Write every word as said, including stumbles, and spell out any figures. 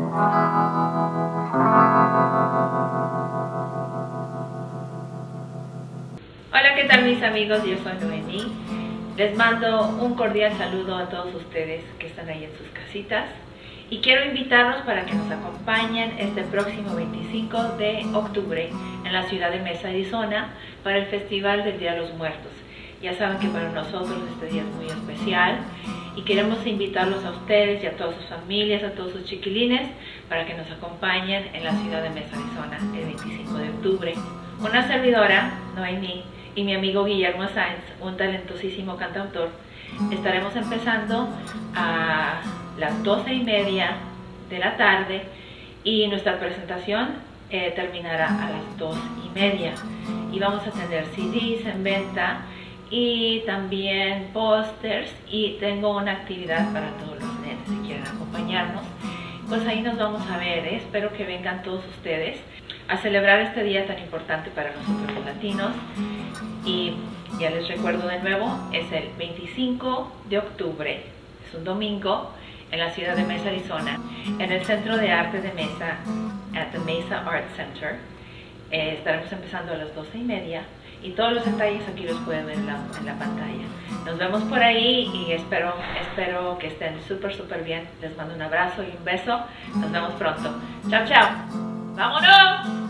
Hola, ¿qué tal mis amigos? Yo soy Noemí. Les mando un cordial saludo a todos ustedes que están ahí en sus casitas y quiero invitarlos para que nos acompañen este próximo veinticinco de octubre en la ciudad de Mesa, Arizona, para el Festival del Día de los Muertos. Ya saben que para nosotros este día es muy especial y queremos invitarlos a ustedes y a todas sus familias, a todos sus chiquilines, para que nos acompañen en la ciudad de Mesa, Arizona, el veinticinco de octubre. Una servidora, Noemí, y mi amigo Guillermo Sáenz, un talentosísimo cantautor, estaremos empezando a las doce y media de la tarde y nuestra presentación eh, terminará a las dos y media. Y vamos a tener C Ds en venta y también pósters, y tengo una actividad para todos los nenes si quieren acompañarnos. Pues ahí nos vamos a ver, ¿eh? Espero que vengan todos ustedes a celebrar este día tan importante para nosotros los latinos. Y ya les recuerdo de nuevo, es el veinticinco de octubre, es un domingo, en la ciudad de Mesa, Arizona, en el Centro de Arte de Mesa, at the Mesa Art Center. Eh, estaremos empezando a las doce y media y todos los detalles aquí los pueden ver en la, en la pantalla. Nos vemos por ahí y espero, espero que estén súper súper bien. Les mando un abrazo y un beso. Nos vemos pronto. Chao, chao. ¡Vámonos!